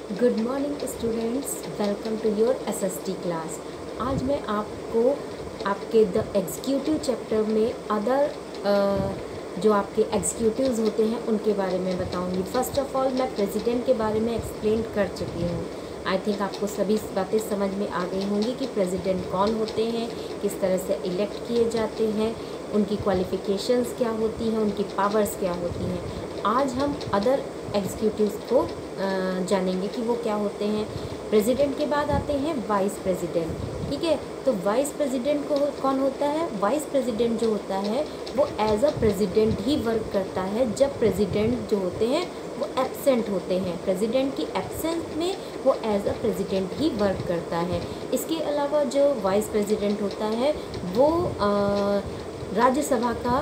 Good morning students, welcome to your SST class. आज मैं आपको आपके द एग्जीक्यूटिव चैप्टर में अदर जो आपके एग्जीक्यूटिव्स होते हैं उनके बारे में बताऊंगी। फर्स्ट ऑफ ऑल मैं प्रेसिडेंट के बारे में एक्सप्लेन कर चुकी हूँ। आई थिंक आपको सभी बातें समझ में आ गई होंगी कि प्रेसिडेंट कौन होते हैं, किस तरह से इलेक्ट किए जाते हैं, उनकी क्वालिफ़िकेशंस क्या होती हैं, उनकी पावर्स क्या होती हैं। आज हम अदर एग्जीक्यूटिव्स को जानेंगे कि वो क्या होते हैं। प्रेसिडेंट के बाद आते हैं वाइस प्रेसिडेंट। ठीक है, तो वाइस प्रेसिडेंट को कौन होता है? वाइस प्रेसिडेंट जो होता है वो एज अ प्रेसिडेंट ही वर्क करता है जब प्रेसिडेंट जो होते हैं वो एब्सेंट होते हैं। प्रेसिडेंट की एब्सेंस में वो एज अ प्रेसिडेंट ही वर्क करता है। इसके अलावा जो वाइस प्रेसिडेंट होता है वो राज्यसभा का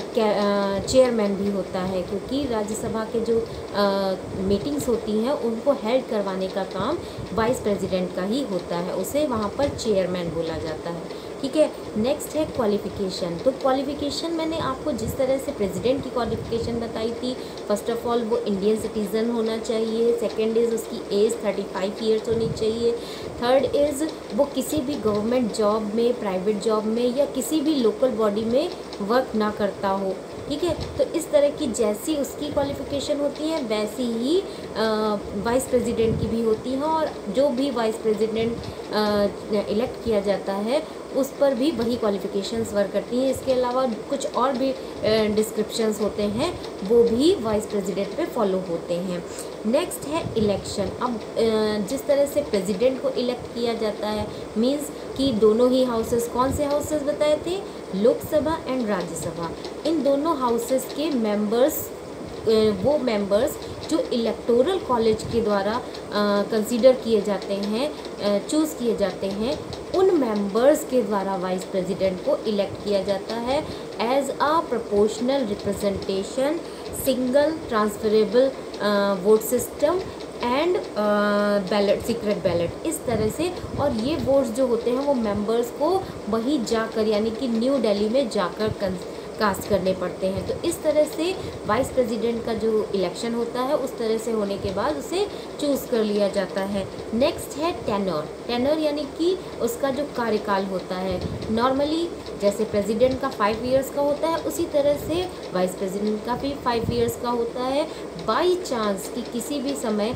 चेयरमैन भी होता है, क्योंकि राज्यसभा के जो मीटिंग्स होती हैं उनको हेल्ड करवाने का काम वाइस प्रेसिडेंट का ही होता है। उसे वहाँ पर चेयरमैन बोला जाता है। ठीक है, नेक्स्ट है क्वालिफ़िकेशन। तो क्वालिफ़िकेशन मैंने आपको जिस तरह से प्रेसिडेंट की क्वालिफ़िकेशन बताई थी, फर्स्ट ऑफ ऑल वो इंडियन सिटीज़न होना चाहिए। सेकेंड इज़ उसकी एज 35 ईयर्स होनी चाहिए। थर्ड इज़ वो किसी भी गवर्नमेंट जॉब में, प्राइवेट जॉब में या किसी भी लोकल बॉडी में वर्क ना करता हो। ठीक है, तो इस तरह की जैसी उसकी क्वालिफ़िकेशन होती है वैसी ही वाइस प्रेसिडेंट की भी होती है, और जो भी वाइस प्रेसिडेंट इलेक्ट किया जाता है उस पर भी वही क्वालिफ़िकेशंस वर्क करती हैं। इसके अलावा कुछ और भी डिस्क्रिप्शंस होते हैं वो भी वाइस प्रेसिडेंट पे फॉलो होते हैं। नेक्स्ट है इलेक्शन। अब जिस तरह से प्रेसिडेंट को इलेक्ट किया जाता है मींस कि दोनों ही हाउसेस, कौन से हाउसेस बताए थे? लोकसभा एंड राज्यसभा। इन दोनों हाउसेस के मेंबर्स, वो मेंबर्स जो इलेक्टोरल कॉलेज के द्वारा कंसीडर किए जाते हैं, चूज़ किए जाते हैं, उन मेंबर्स के द्वारा वाइस प्रेसिडेंट को इलेक्ट किया जाता है as a proportional representation, single transferable vote system and ballot, secret ballot, इस तरह से। और ये वोट्स जो होते हैं वो मेंबर्स को वहीं जाकर, यानी कि न्यू दिल्ली में जाकर कास्ट करने पड़ते हैं। तो इस तरह से वाइस प्रेसिडेंट का जो इलेक्शन होता है उस तरह से होने के बाद उसे चूज़ कर लिया जाता है। नेक्स्ट है टेन्योर। टेन्योर यानी कि उसका जो कार्यकाल होता है। नॉर्मली जैसे प्रेसिडेंट का 5 इयर्स का होता है उसी तरह से वाइस प्रेसिडेंट का भी 5 इयर्स का होता है। बाई चांस कि किसी भी समय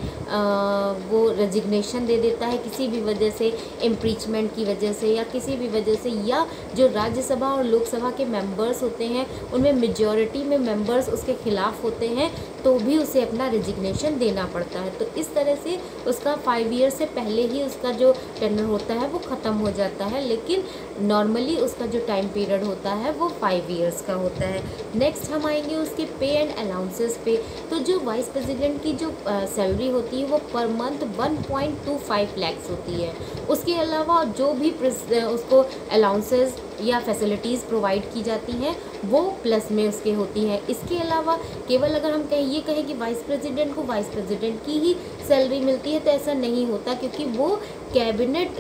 वो रेजिग्नेशन दे देता है, किसी भी वजह से, इम्पीचमेंट की वजह से या किसी भी वजह से, या जो राज्यसभा और लोकसभा के मेंबर्स होते हैं उनमें मेजॉरिटी में मेंबर्स उसके खिलाफ होते हैं तो भी उसे अपना रेजिग्नेशन देना पड़ता है। तो इस तरह से उसका 5 ईयर से पहले ही उसका जो टेन्योर होता है वो ख़त्म हो जाता है, लेकिन नॉर्मली उसका जो टाइम पीरियड होता है वो 5 इयर्स का होता है। नेक्स्ट हम आएंगे उसके पे एंड अलाउंसेस पे। तो जो वाइस प्रेसिडेंट की जो सैलरी होती है वो पर मंथ 1.25 लैक्स होती है। उसके अलावा जो भी उसको अलाउंसेस या फैसिलिटीज़ प्रोवाइड की जाती हैं वो प्लस में उसके होती हैं। इसके अलावा केवल अगर हम ये कहें कि वाइस प्रेसिडेंट को वाइस प्रेसिडेंट की ही सैलरी मिलती है तो ऐसा नहीं होता, क्योंकि वो कैबिनेट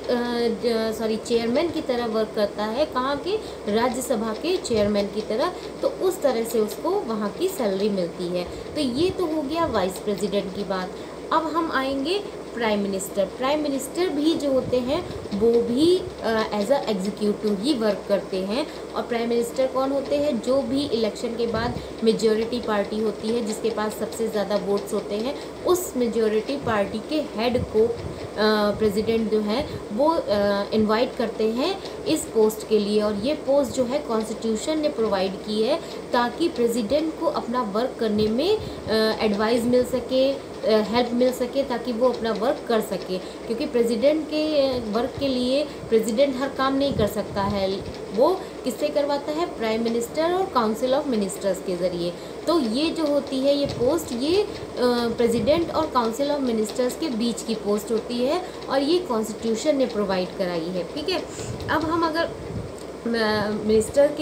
चेयरमैन की तरह वर्क करता है। कहाँ के? राज्यसभा के चेयरमैन की तरह। तो उस तरह से उसको वहाँ की सैलरी मिलती है। तो ये तो हो गया वाइस प्रेसिडेंट की बात। अब हम आएंगे प्राइम मिनिस्टर। प्राइम मिनिस्टर भी जो होते हैं वो भी एज अ एग्जीक्यूटिव ही वर्क करते हैं। और प्राइम मिनिस्टर कौन होते हैं? जो भी इलेक्शन के बाद मेजॉरिटी पार्टी होती है जिसके पास सबसे ज़्यादा वोट्स होते हैं, उस मेजॉरिटी पार्टी के हेड को प्रेसिडेंट जो है वो इनवाइट करते हैं इस पोस्ट के लिए। और ये पोस्ट जो है कॉन्स्टिट्यूशन ने प्रोवाइड की है ताकि प्रेसिडेंट को अपना वर्क करने में एडवाइस मिल सके, हेल्प मिल सके, ताकि वो अपना वर्क कर सके। क्योंकि प्रेसिडेंट के वर्क के लिए प्रेसिडेंट हर काम नहीं कर सकता है, वो किससे करवाता है? प्राइम मिनिस्टर और काउंसिल ऑफ मिनिस्टर्स के ज़रिए। तो ये जो होती है ये पोस्ट, ये प्रेसिडेंट और काउंसिल ऑफ मिनिस्टर्स के बीच की पोस्ट होती है और ये कॉन्स्टिट्यूशन ने प्रोवाइड कराई है। ठीक है, अब हम अगर मिनिस्टर के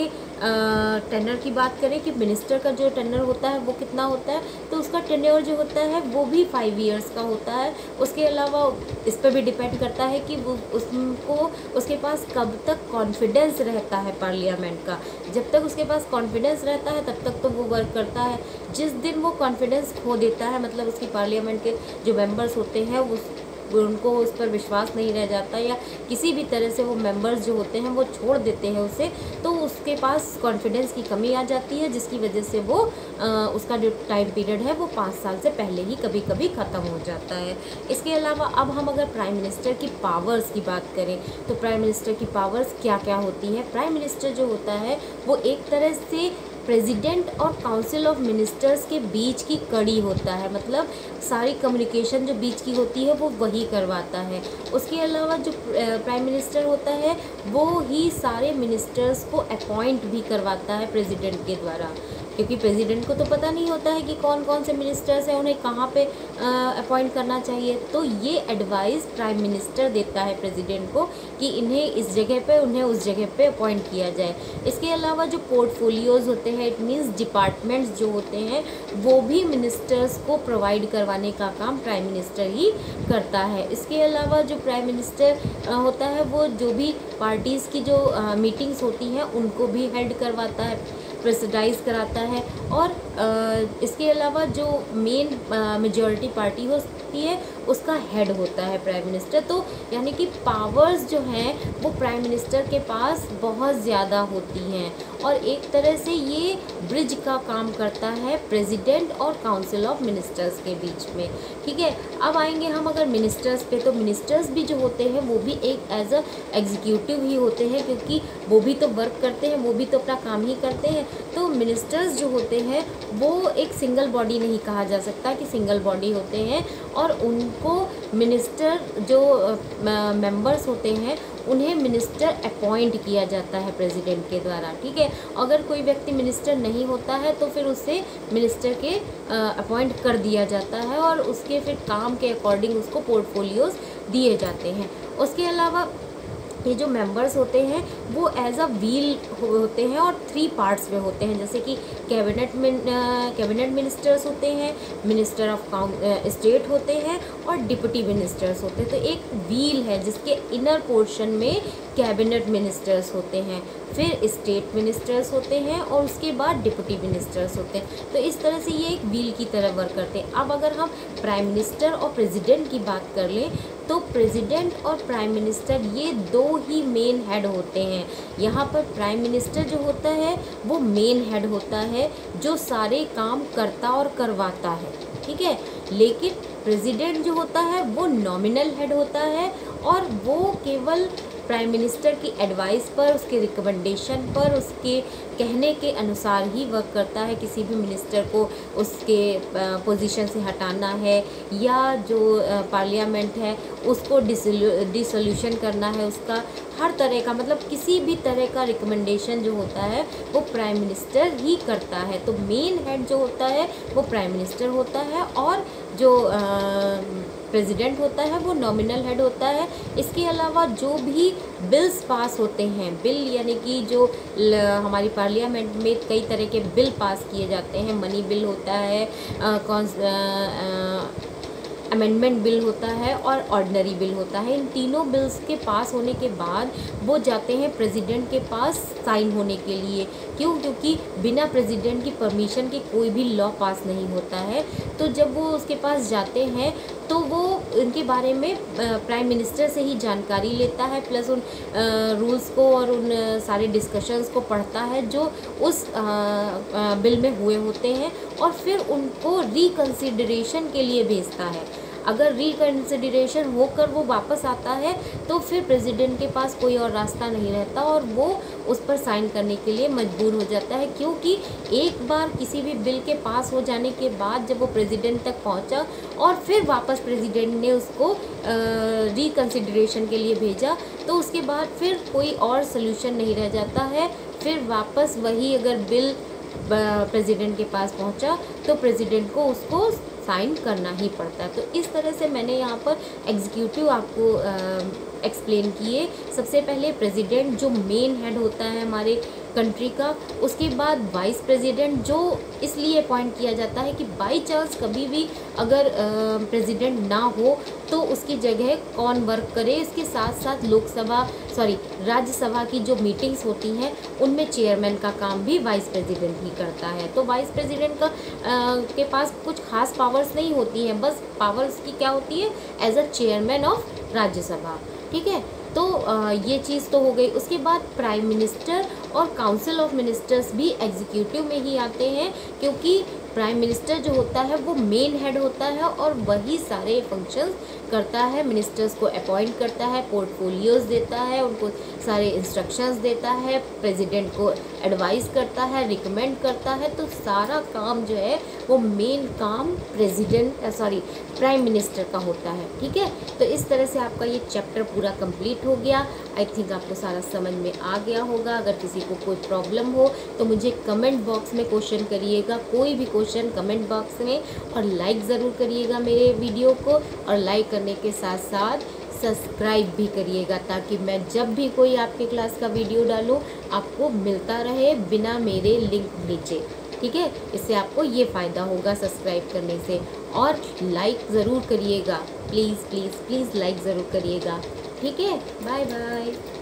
टेन्योर की बात करें कि मिनिस्टर का जो टेन्योर होता है वो कितना होता है, तो उसका टेन्योर जो होता है वो भी 5 ईयर्स का होता है। उसके अलावा इस पर भी डिपेंड करता है कि वो उसको उसके पास कब तक कॉन्फिडेंस रहता है पार्लियामेंट का। जब तक उसके पास कॉन्फिडेंस रहता है तब तक तो वो वर्क करता है। जिस दिन वो कॉन्फिडेंस खो देता है, मतलब उसकी पार्लियामेंट के जो मेंबर्स होते हैं उनको उस पर विश्वास नहीं रह जाता, या किसी भी तरह से वो मेंबर्स जो होते हैं वो छोड़ देते हैं उसे, तो उसके पास कॉन्फिडेंस की कमी आ जाती है, जिसकी वजह से वो उसका जो टाइम पीरियड है वो 5 साल से पहले ही कभी कभी ख़त्म हो जाता है। इसके अलावा अब हम अगर प्राइम मिनिस्टर की पावर्स की बात करें तो प्राइम मिनिस्टर की पावर्स क्या क्या होती है। प्राइम मिनिस्टर जो होता है वो एक तरह से प्रेसिडेंट और काउंसिल ऑफ मिनिस्टर्स के बीच की कड़ी होता है, मतलब सारी कम्युनिकेशन जो बीच की होती है वो वही करवाता है। उसके अलावा जो प्राइम मिनिस्टर होता है वो ही सारे मिनिस्टर्स को अपॉइंट भी करवाता है प्रेसिडेंट के द्वारा, क्योंकि प्रेसिडेंट को तो पता नहीं होता है कि कौन कौन से मिनिस्टर्स हैं, उन्हें कहाँ पे अपॉइंट करना चाहिए। तो ये एडवाइस प्राइम मिनिस्टर देता है प्रेसिडेंट को कि इन्हें इस जगह पे, उन्हें उस जगह पे अपॉइंट किया जाए। इसके अलावा जो पोर्टफोलियोज़ होते हैं, इट मीन्स डिपार्टमेंट्स जो होते हैं, वो भी मिनिस्टर्स को प्रोवाइड करवाने का काम प्राइम मिनिस्टर ही करता है। इसके अलावा जो प्राइम मिनिस्टर होता है वो जो भी पार्टीज़ की जो मीटिंग्स होती हैं उनको भी हेल्ड करवाता है, प्रेसिडाइज कराता है। और इसके अलावा जो मेन मेजॉरिटी पार्टी होती है उसका हेड होता है प्राइम मिनिस्टर। तो यानी कि पावर्स जो हैं वो प्राइम मिनिस्टर के पास बहुत ज़्यादा होती हैं, और एक तरह से ये ब्रिज का काम करता है प्रेसिडेंट और काउंसिल ऑफ मिनिस्टर्स के बीच में। ठीक है, अब आएंगे हम अगर मिनिस्टर्स पे, तो मिनिस्टर्स भी जो होते हैं वो भी एक एज अ एग्जीक्यूटिव ही होते हैं, क्योंकि वो भी तो वर्क करते हैं, वो भी तो अपना काम ही करते हैं। तो मिनिस्टर्स जो होते हैं वो एक सिंगल बॉडी नहीं कहा जा सकता कि सिंगल बॉडी होते हैं, और उनको मिनिस्टर जो मेंबर्स होते हैं उन्हें मिनिस्टर अपॉइंट किया जाता है प्रेसिडेंट के द्वारा। ठीक है, अगर कोई व्यक्ति मिनिस्टर नहीं होता है तो फिर उसे मिनिस्टर के अपॉइंट कर दिया जाता है, और उसके फिर काम के अकॉर्डिंग उसको पोर्टफोलियोज दिए जाते हैं। उसके अलावा ये जो मेंबर्स होते हैं वो एज अ व्हील होते हैं और 3 पार्ट्स में होते हैं, जैसे कि कैबिनेट मिनिस्टर्स होते हैं, मिनिस्टर ऑफ स्टेट होते हैं, और डिप्टी मिनिस्टर्स होते हैं। तो एक व्हील है जिसके इनर पोर्शन में कैबिनेट मिनिस्टर्स होते हैं, फिर स्टेट मिनिस्टर्स होते हैं, और उसके बाद डिप्टी मिनिस्टर्स होते हैं। तो इस तरह से ये एक व्हील की तरह वर्क करते हैं। अब अगर हम प्राइम मिनिस्टर और प्रेसिडेंट की बात कर लें तो प्रेसिडेंट और प्राइम मिनिस्टर ये 2 ही मेन हेड होते हैं। यहाँ पर प्राइम मिनिस्टर जो होता है वो मेन हेड होता है जो सारे काम करता और करवाता है। ठीक है, लेकिन प्रेसिडेंट जो होता है वो नॉमिनल हेड होता है, और वो केवल प्राइम मिनिस्टर की एडवाइस पर, उसके रिकमेंडेशन पर, उसके कहने के अनुसार ही वर्क करता है। किसी भी मिनिस्टर को उसके पोजीशन से हटाना है, या जो पार्लियामेंट है उसको डिसोल्यूशन करना है, उसका हर तरह का, मतलब किसी भी तरह का रिकमेंडेशन जो होता है वो प्राइम मिनिस्टर ही करता है। तो मेन हेड जो होता है वो प्राइम मिनिस्टर होता है, और जो प्रेसिडेंट होता है वो नॉमिनल हेड होता है। इसके अलावा जो भी बिल्स पास होते हैं, बिल यानी कि जो हमारी पार्लियामेंट में कई तरह के बिल पास किए जाते हैं, मनी बिल होता है, अमेंडमेंट बिल होता है, और ऑर्डिनरी बिल होता है। इन तीनों बिल्स के पास होने के बाद वो जाते हैं प्रेसिडेंट के पास साइन होने के लिए। क्यों? क्योंकि बिना प्रेसिडेंट की परमिशन के कोई भी लॉ पास नहीं होता है। तो जब वो उसके पास जाते हैं तो वो उनके बारे में प्राइम मिनिस्टर से ही जानकारी लेता है, प्लस उन रूल्स को और उन सारे डिस्कशंस को पढ़ता है जो उस बिल में हुए होते हैं, और फिर उनको रिकन्सिडरेशन के लिए भेजता है। अगर रिकन्सिडरेशन होकर वो वापस आता है तो फिर प्रेसिडेंट के पास कोई और रास्ता नहीं रहता, और वो उस पर साइन करने के लिए मजबूर हो जाता है। क्योंकि एक बार किसी भी बिल के पास हो जाने के बाद जब वो प्रेसिडेंट तक पहुंचा और फिर वापस प्रेसिडेंट ने उसको रिकन्सिडरेशन के लिए भेजा, तो उसके बाद फिर कोई और सल्यूशन नहीं रह जाता है। फिर वापस वही अगर बिल प्रेसिडेंट के पास पहुंचा तो प्रेसिडेंट को उसको साइन करना ही पड़ता है। तो इस तरह से मैंने यहाँ पर एग्जीक्यूटिव आपको एक्सप्लेन किए। सबसे पहले प्रेसिडेंट जो मेन हेड होता है हमारे कंट्री का। उसके बाद वाइस प्रेसिडेंट जो इसलिए अपॉइंट किया जाता है कि बाई चांस कभी भी अगर प्रेसिडेंट ना हो तो उसकी जगह कौन वर्क करे। इसके साथ साथ राज्यसभा की जो मीटिंग्स होती हैं उनमें चेयरमैन का काम भी वाइस प्रेसिडेंट ही करता है। तो वाइस प्रेसिडेंट का के पास कुछ खास पावर्स नहीं होती हैं, बस पावर्स की क्या होती है, as a chairman of Rajya Sabha. ठीक है, तो ये चीज़ तो हो गई। उसके बाद प्राइम मिनिस्टर और काउंसिल ऑफ मिनिस्टर्स भी एग्जीक्यूटिव में ही आते हैं, क्योंकि प्राइम मिनिस्टर जो होता है वो मेन हेड होता है और वही सारे फंक्शंस करता है। मिनिस्टर्स को अपॉइंट करता है, पोर्टफोलियोज देता है, उनको सारे इंस्ट्रक्शंस देता है, प्रेसिडेंट को एडवाइस करता है, रिकमेंड करता है। तो सारा काम जो है वो मेन काम प्राइम मिनिस्टर का होता है। ठीक है, तो इस तरह से आपका ये चैप्टर पूरा कंप्लीट हो गया। आई थिंक आपको सारा समझ में आ गया होगा। अगर किसी को कोई प्रॉब्लम हो तो मुझे कमेंट बॉक्स में क्वेश्चन करिएगा, कोई भी क्वेश्चन कमेंट बॉक्स में, और लाइक ज़रूर करिएगा मेरे वीडियो को, और लाइक करने के साथ साथ सब्सक्राइब भी करिएगा, ताकि मैं जब भी कोई आपके क्लास का वीडियो डालूं आपको मिलता रहे बिना मेरे लिंक भेजे। ठीक है, इससे आपको ये फ़ायदा होगा सब्सक्राइब करने से। और लाइक ज़रूर करिएगा, प्लीज़ प्लीज़ प्लीज़ लाइक ज़रूर करिएगा। ठीक है, बाय बाय।